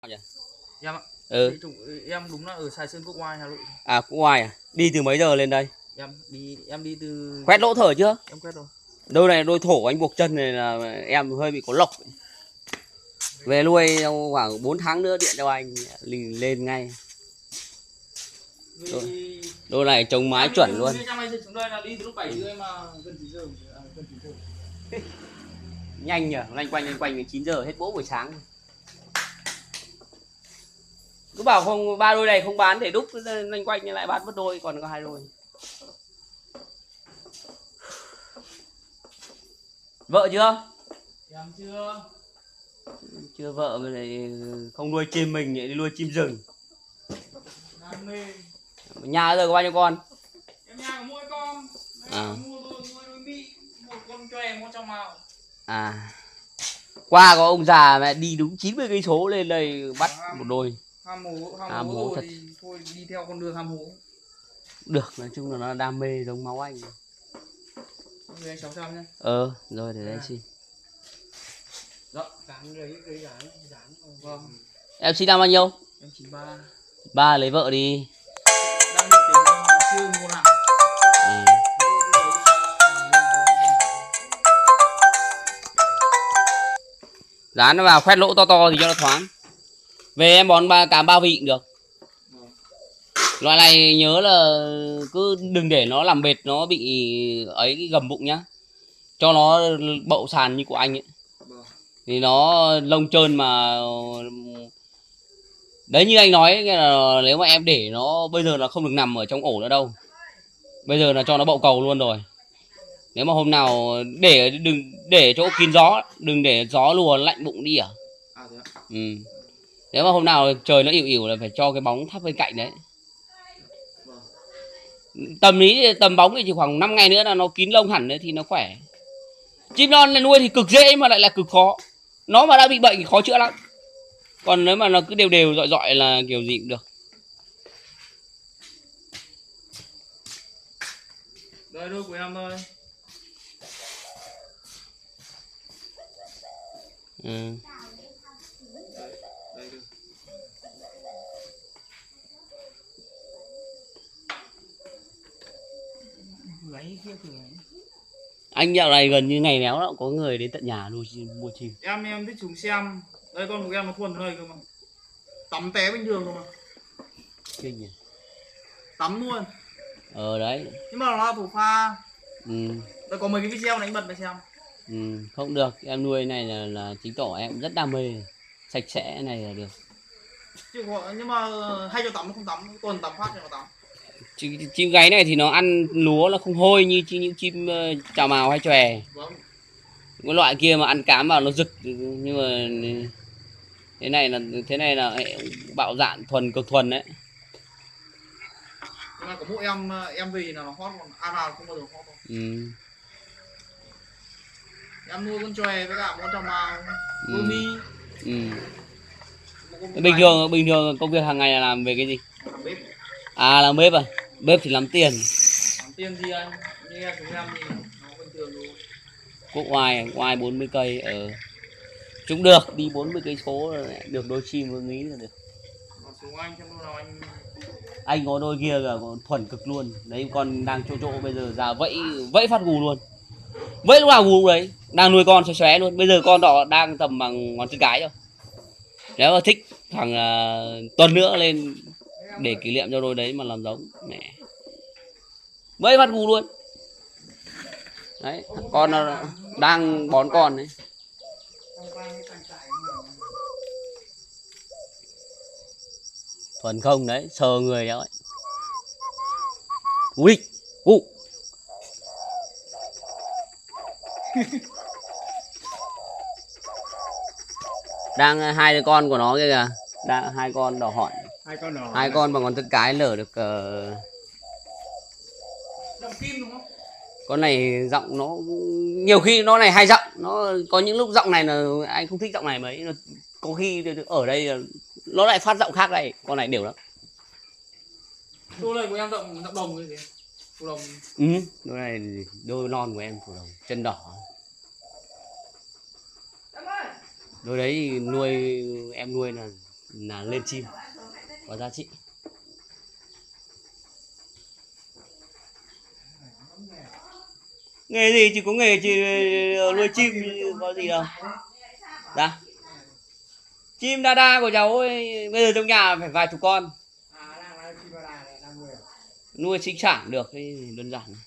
Em ạ. Ừ. Em đúng là ở Sài Sơn Quốc Oai, Hà Nội. À, Quốc Oai à? Đi từ mấy giờ lên đây? Em đi từ Quét lỗ thở chưa? em quét rồi. Đôi này đôi thổ anh buộc chân này là em hơi bị có lộc. Về nuôi trong khoảng 4 tháng nữa điện cho anh lên ngay. Đôi này trồng mái chuẩn luôn. Em đi xuống đây là đi từ lúc 7 rưỡi mà gần 9 giờ. Gần 9 giờ. Nhanh nhỉ, loanh quanh đến 9 giờ hết bố buổi sáng. Cứ bảo không, 3 đôi này không bán để đúc, loanh quanh lại bán mất đôi, còn có 2 đôi. Vợ chưa? Em chưa. Chưa vợ mà lại không nuôi chim mình lại đi nuôi chim rừng. Đam mê. Nhà giờ có bao nhiêu con? Em nhà có mỗi con. Mua đôi Mỹ, một con cho em, một trong màu. À. Qua có ông già mẹ đi đúng 90 cây số lên đây bắt một đôi. Ham hố rồi thì thôi đi theo con đường ham hố. Được, nói chung là nó đam mê giống máu anh. Rồi anh 600 nhá. Rồi để đây xin. Dạ, dán. Vâng. Em sinh năm bao nhiêu? Em 93. Ba lấy vợ đi. Đang định tính chưa mua nào. Dán nó vào khoét lỗ to to thì cho nó thoáng. Về em bón cám bao vị cũng được. Loại này nhớ là cứ đừng để nó làm bệt, nó bị ấy cái gầm bụng nhá. Cho nó bậu sàn như của anh ấy. Thì nó lông trơn mà. Đấy như anh nói là nếu mà em để nó bây giờ là không được nằm ở trong ổ nữa đâu. Bây giờ là cho nó bậu cầu luôn rồi. Nếu mà hôm nào đừng để chỗ kín gió, đừng để gió lùa lạnh bụng đi à. Nếu mà hôm nào trời nó ỉu là phải cho cái bóng thắp bên cạnh đấy. Tầm bóng thì chỉ khoảng 5 ngày nữa là nó kín lông hẳn đấy thì nó khỏe. Chim non này nuôi thì cực dễ mà lại là cực khó. Nó mà đã bị bệnh thì khó chữa lắm. Còn nếu mà nó cứ đều dọi là kiểu gì cũng được. Đây đôi của em thôi. Anh dạo này gần như ngày nào cũng có người đến tận nhà mua chim. Em thích chúng xem. Đây con của em nó thuần đây cơ mà. Tắm té bình thường cơ mà. Kinh nhỉ. Tắm luôn. Đấy. Nhưng mà nó là thủ pha. Đây có mấy cái video này anh bật để xem. Không được, em nuôi này là chứng tỏ em rất đam mê. Sạch sẽ này là được. Nhưng mà hay cho tắm nó không tắm, tuần tắm phát cho nó tắm. Chim gáy này thì nó ăn lúa nó không hôi như những chim chào mào hay chòe. Vâng. Cái loại kia mà ăn cám vào nó rực, nhưng mà thế này là bạo dạn cực thuần đấy. Nhưng mà có mỗi em về là nó hot, còn ăn vào không bao giờ hot đâu. Em nuôi con chòe với cả con chào mào, nuôi mi. Bình thường công việc hàng ngày là làm về cái gì? Làm bếp. À, làm bếp à? Bếp thì làm tiền. Làm tiền gì anh? Như em chúng em thì nó bình thường luôn. Quốc Oai 40 cây chúng được đi 40 cây số được đôi chim với nghĩ là được. Còn xuống anh trong nào Anh có đôi kia là thuần cực luôn. Đấy con đang chỗ bây giờ ra vẫy phát gù luôn. Vẫy lúc nào gù đấy, đang nuôi con xóe luôn. Bây giờ con đỏ đang tầm bằng ngón chân cái rồi. Nếu mà thích khoảng tuần nữa lên để kỷ niệm cho đôi đấy mà làm giống mẹ. Vẫy phát gù luôn. Đấy, con nó đang bón con đấy. Thuần không đấy, sờ người đấy. Ui, đang hai đứa con của nó kia kìa, đang hai con đỏ hòn. Hai con bằng ngón chân cái lở được. Giọng kim đúng không? Con này giọng nó nhiều khi nó này hai giọng, nó có những lúc giọng này là anh không thích giọng này mấy, có khi ở đây nó lại phát giọng khác đây, con này đều lắm. Đôi này của em giọng đồng cái gì? Phù đồng. Đôi này đôi non của em phù đồng, chân đỏ. Đôi đấy em nuôi là là lên chim có giá trị. Nghề gì chỉ có nghề chỉ nuôi chim có gì đâu. Dạ. Chim đa của cháu ấy, bây giờ trong nhà phải vài chục con. Nuôi sinh sản được thì đơn giản.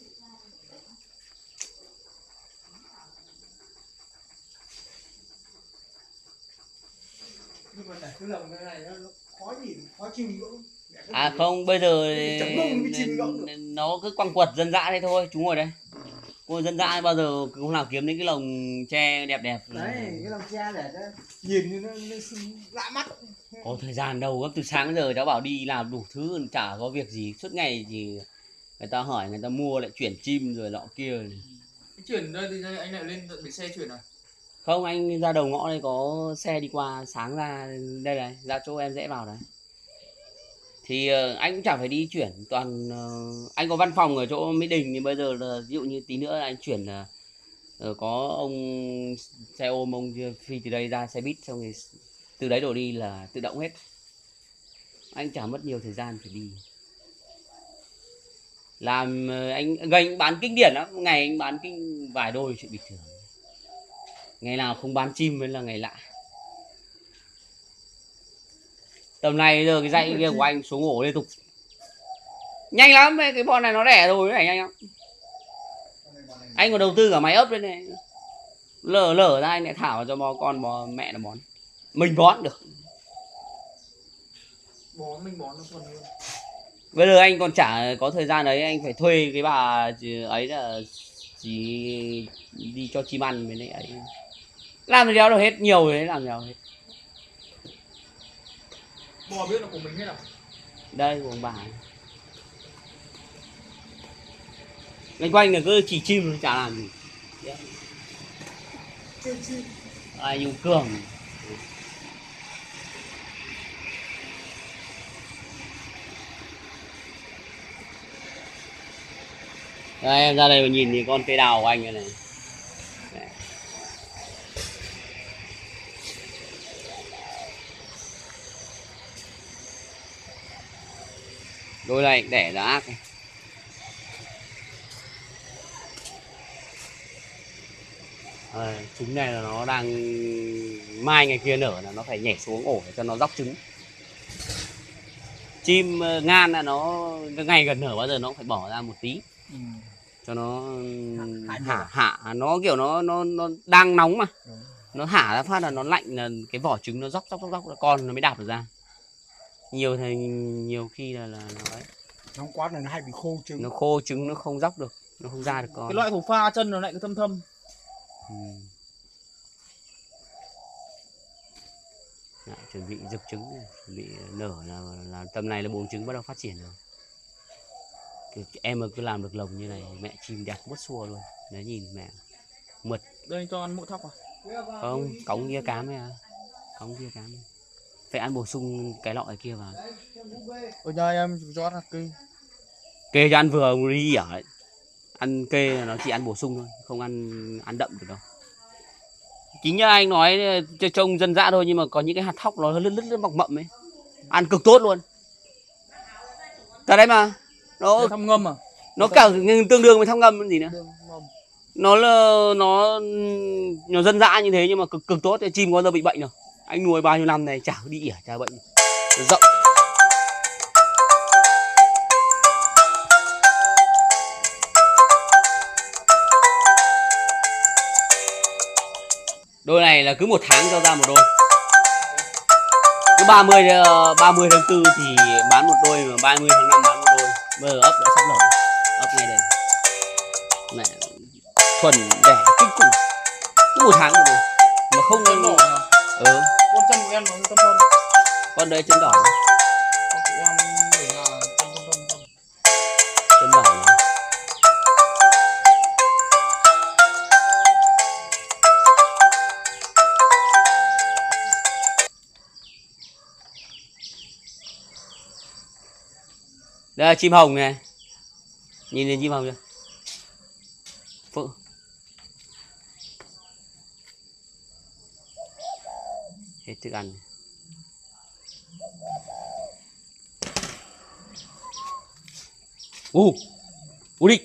Nhưng mà để cái lồng này nó khó nhìn, khó chim nữa. À không, bây giờ Cái nó cứ quăng quật dân dã thế thôi, chúng ngồi đây. Cô dân dã bao giờ cũng nào kiếm đến cái lồng tre đẹp đẹp. Đấy, cái lồng tre để cho nhìn nó lạ mắt. Có thời gian đâu, gấp từ sáng giờ cháu bảo đi làm đủ thứ, chả có việc gì, suốt ngày thì người ta hỏi, người ta mua lại chuyển chim rồi nọ kia. Chuyển đây thì anh lại lên tận bến xe chuyển à? Không, anh ra đầu ngõ đây có xe đi qua, sáng ra đây này, ra chỗ em dễ vào đấy. Thì anh cũng chẳng phải đi chuyển, toàn anh có văn phòng ở chỗ Mỹ Đình thì bây giờ là ví dụ như tí nữa là anh chuyển là có ông xe ôm ông phi từ đây ra xe buýt xong rồi từ đấy đổ đi là tự động hết. Anh chả mất nhiều thời gian phải đi. Làm anh bán kinh điển lắm, ngày anh bán kinh vài đôi chuyện bình thường. Ngày nào không bán chim mới là ngày lạ. Tầm này giờ cái dãy kia của anh xuống ổ liên tục. Nhanh lắm, cái bọn này nó đẻ rồi, nó đẻ nhanh lắm. Anh còn đầu tư cả máy ấp lên này. Lở ra anh lại thả vào cho bò con bò mẹ nó bón. Mình bón được. Mình bón nó thuần hơn. Bây giờ anh còn chả có thời gian đấy, anh phải thuê cái bà ấy là chỉ đi cho chim ăn với lại ấy. Làm gì đâu hết, nhiều đấy làm gì đâu hết. Bò biết là của mình hết à? Đây của ông bà. Loanh quanh là cứ chỉ chim chả làm gì. Ai Nhung Cường. Đây, em ra đây mà nhìn thì con cây đào của anh này này. Đấy. Đôi này đẻ ra ác này. Trứng này là nó đang mai ngày kia nở là nó phải nhảy xuống ổ để cho nó róc trứng. Chim ngan là nó ngày gần nở bao giờ nó cũng phải bỏ ra một tí cho nó hạ nó kiểu nó đang nóng mà nó hả ra phát là nó lạnh là cái vỏ trứng nó róc con nó mới đạp được ra. Nhiều khi là nó ấy. Nóng quá là nó hay bị khô trứng. Nó khô trứng nó không róc được, nó không ra được con. Cái loại thủ pha chân nó lại cứ thâm. Lại chuẩn bị rực trứng này, chuẩn bị nở là tầm này là buồng trứng bắt đầu phát triển rồi. Em mà cứ làm được lồng như này mẹ chim đẹp mất xua luôn. Đấy nhìn mẹ mượt. Đây cho ăn mỡ thóc à? Không, cống kia cám ấy à. Cống kia cám. Phải ăn bổ sung cái lọ kia vào. Ở nhà em cho ăn kê. Kê cho ăn vừa đi ở đấy. Ăn kê là nó chỉ ăn bổ sung thôi, không ăn đậm được đâu. Chính như anh nói cho trông dân dã thôi nhưng mà có những cái hạt thóc nó lứt mọc mậm ấy. Ăn cực tốt luôn. Cả đấy mà. Nó thăm ngâm à? Nó cả tương đương với thóc ngâm gì nữa. Nó dân dã như thế nhưng mà cực tốt, chim có bao giờ bị bệnh đâu. Anh nuôi bao nhiêu năm này chả đi ỉa chả bệnh. Rộng. Đôi này là cứ một tháng cho ra một đôi. Cứ 30 tháng 4 thì bán một đôi, mà 30 tháng 5 bán một đôi. Bây giờ ấp đã sắp nở. Ấp ngay đây. Mẹ thuần đẻ kinh khủng. Cứ một tháng một đôi. Mà không đỏ. Con chân của em nó thâm. Con đấy chân đỏ. Con của em ở nhà thâm. Chân đỏ này. Đây là chim hồng này. Nhìn lên chim hồng chưa? Phụ. Hết thức ăn. Ui đi.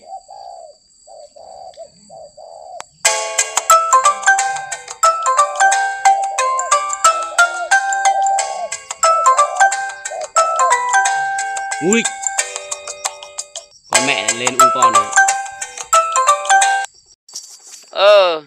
Ui, con mẹ lên con này.